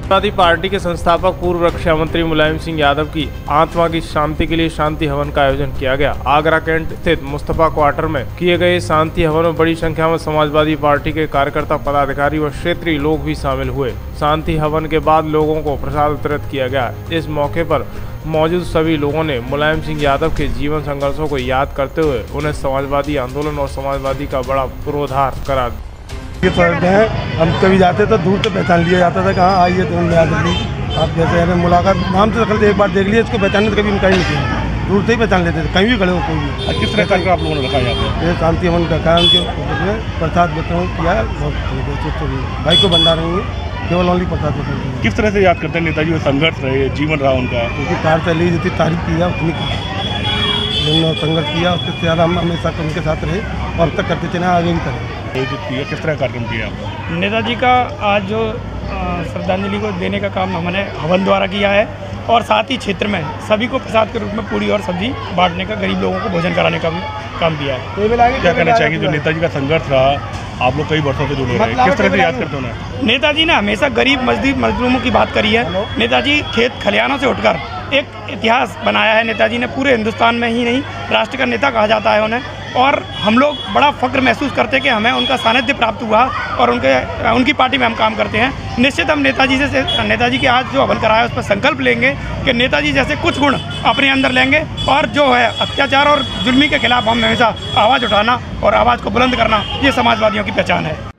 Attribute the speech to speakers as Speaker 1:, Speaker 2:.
Speaker 1: Samajwadi party के संस्थापक पूर्व रक्षा मंत्री मुलायम सिंह यादव की आत्मा की शांति के लिए शांति हवन का आयोजन किया गया। आगरा कैंट स्थित मुस्तफा क्वार्टर में किए गए शांति हवन में बड़ी संख्या में समाजवादी पार्टी के कार्यकर्ता, पदाधिकारी व क्षेत्रीय लोग भी शामिल हुए। शांति हवन के बाद लोगों को प्रसाद वितरित किया गया। इस मौके पर मौजूद सभी लोगों ने मुलायम सिंह यादव के जीवन संघर्षों को याद करते हुए उन्हें समाजवादी आंदोलन और समाजवादी का बड़ा पुरोधार करार
Speaker 2: दिया। हम कभी जाते तो दूर से पहचान लिया जाता था, कहाँ आइए तो यादव जी आप जैसे है मुलाकात नाम से रखते, एक बार देख लिए, इसको पहचानने तो कभी हम कहीं नहीं किया, दूर से ही पहचान लेते थे, कहीं भी खड़े हो कोई भी।
Speaker 3: किस तरह का आप लोगों ने रखा है?
Speaker 2: ये शांति हवन रखा है, उनके प्रसाद वितरण किया, बहुत भाई को भंडार होंगे केवल ओनली प्रसाद वितरण।
Speaker 3: किस तरह से याद करते हैं नेताजी का संघर्ष रहे, जीवन रहा उनका?
Speaker 2: उनकी कार्यशैली जितनी तारीफ की है उतनी जिन्होंने संघर्ष किया उसके ज़्यादा हम हमेशा उनके साथ रहे और अब तक करते चले, आगे भी करें।
Speaker 3: किस तरह कार्यक्रम किया?
Speaker 4: नेताजी का आज जो श्रद्धांजलि को देने का काम हमने हवन द्वारा किया है और साथ ही क्षेत्र में सभी को प्रसाद के रूप में पूरी और सब्जी बांटने का, गरीब लोगों को भोजन कराने का भी काम किया है।
Speaker 3: क्या कहना चाहिए जो नेताजी का संघर्ष रहा, आप लोग कई वर्षों से जुड़े रहे, किस तरह से याद करते हो?
Speaker 4: नेताजी ने हमेशा गरीब मजदूरों की बात करी है। नेताजी खेत खलिहानों से उठकर एक इतिहास बनाया है। नेताजी ने पूरे हिंदुस्तान में ही नहीं, राष्ट्र का नेता कहा जाता है उन्हें, और हम लोग बड़ा फक्र महसूस करते हैं कि हमें उनका सानिध्य प्राप्त हुआ और उनकी पार्टी में हम काम करते हैं। निश्चित हम नेताजी के आज जो हवन कराया उस पर संकल्प लेंगे कि नेताजी जैसे कुछ गुण अपने अंदर लेंगे और जो है अत्याचार और जुल्मी के खिलाफ हम हमेशा आवाज़ उठाना और आवाज़ को बुलंद करना, ये समाजवादियों की पहचान है।